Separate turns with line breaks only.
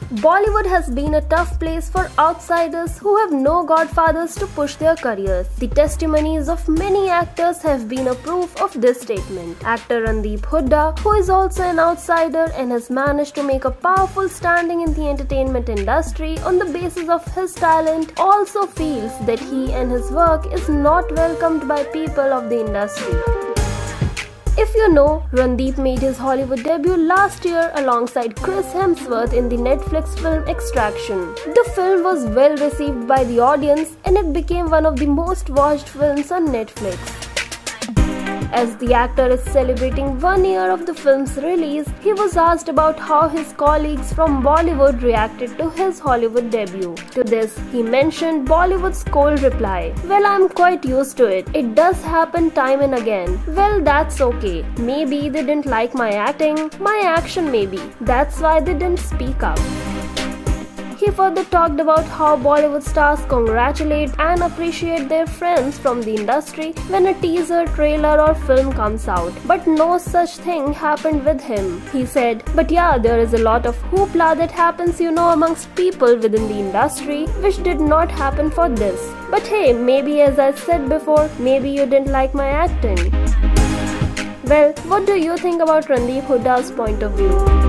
Bollywood has been a tough place for outsiders who have no godfathers to push their careers. The testimonies of many actors have been a proof of this statement. Actor Randeep Hooda, who is also an outsider and has managed to make a powerful standing in the entertainment industry on the basis of his talent, also feels that he and his work is not welcomed by people of the industry. If you know, Randeep made his Hollywood debut last year alongside Chris Hemsworth in the Netflix film Extraction. The film was well received by the audience and it became one of the most watched films on Netflix. As the actor is celebrating 1 year of the film's release, he was asked about how his colleagues from Bollywood reacted to his Hollywood debut. To this, he mentioned Bollywood's cold reply. "Well, I'm quite used to it. It does happen time and again. Well, that's okay. Maybe they didn't like my acting, my action maybe. That's why they didn't speak up." He further talked about how Bollywood stars congratulate and appreciate their friends from the industry when a teaser, trailer or film comes out. But no such thing happened with him. He said, "But yeah, there is a lot of hoopla that happens, amongst people within the industry, which did not happen for this. But hey, maybe as I said before, maybe you didn't like my acting." Well, what do you think about Randeep Hooda's point of view?